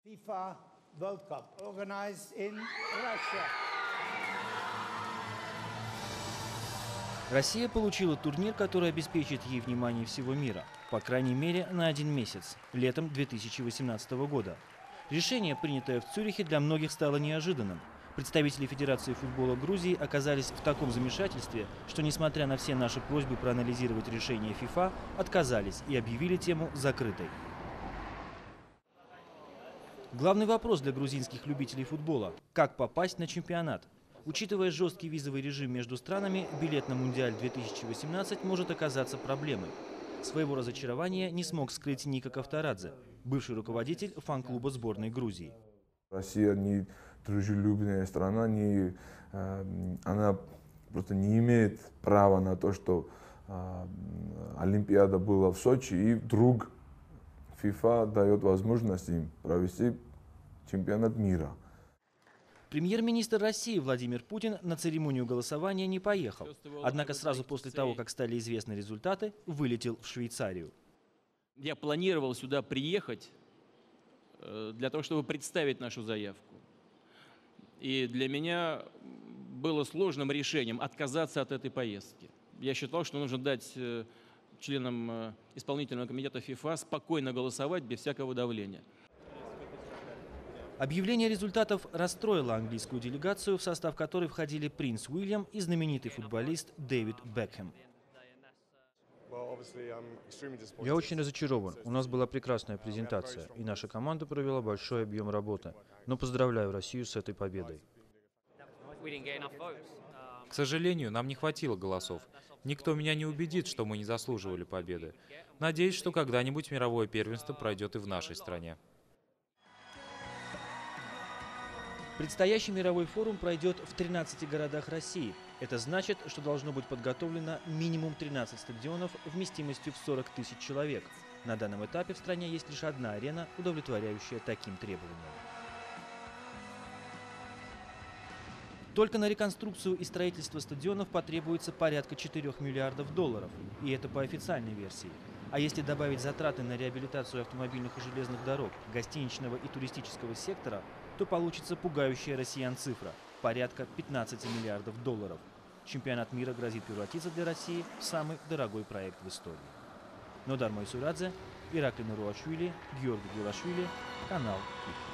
FIFA World Cup, organized in Russia. Россия получила турнир, который обеспечит ей внимание всего мира, по крайней мере на 1 месяц, летом 2018 года. Решение, принятое в Цюрихе, для многих стало неожиданным. Представители Федерации футбола Грузии оказались в таком замешательстве, что, несмотря на все наши просьбы проанализировать решение ФИФА, отказались и объявили тему закрытой. Главный вопрос для грузинских любителей футбола – как попасть на чемпионат? Учитывая жесткий визовый режим между странами, билет на Мундиаль 2018 может оказаться проблемой. Своего разочарования не смог скрыть Ника Ковторадзе, бывший руководитель фан-клуба сборной Грузии. Россия не дружелюбная страна, она просто не имеет права на то, что Олимпиада была в Сочи, и вдруг ФИФА дает возможность им провести чемпионат мира. Премьер-министр России Владимир Путин на церемонию голосования не поехал. Однако сразу после того, как стали известны результаты, вылетел в Швейцарию. Я планировал сюда приехать для того, чтобы представить нашу заявку. И для меня было сложным решением отказаться от этой поездки. Я считал, что нужно дать членам исполнительного комитета ФИФА спокойно голосовать без всякого давления. Объявление результатов расстроило английскую делегацию, в состав которой входили принц Уильям и знаменитый футболист Дэвид Бекхэм. Я очень разочарован. У нас была прекрасная презентация, и наша команда провела большой объем работы. Но поздравляю Россию с этой победой. К сожалению, нам не хватило голосов. Никто меня не убедит, что мы не заслуживали победы. Надеюсь, что когда-нибудь мировое первенство пройдет и в нашей стране. Предстоящий мировой форум пройдет в 13 городах России. Это значит, что должно быть подготовлено минимум 13 стадионов вместимостью в 40 тысяч человек. На данном этапе в стране есть лишь одна арена, удовлетворяющая таким требованиям. Только на реконструкцию и строительство стадионов потребуется порядка 4 миллиардов долларов. И это по официальной версии. А если добавить затраты на реабилитацию автомобильных и железных дорог, гостиничного и туристического сектора, то получится пугающая россиян цифра – порядка 15 миллиардов долларов. Чемпионат мира грозит превратиться для России в самый дорогой проект в истории. Нодар Майсурадзе, Ираклий Наруашвили, Георгий Гулашвили, канал КИК.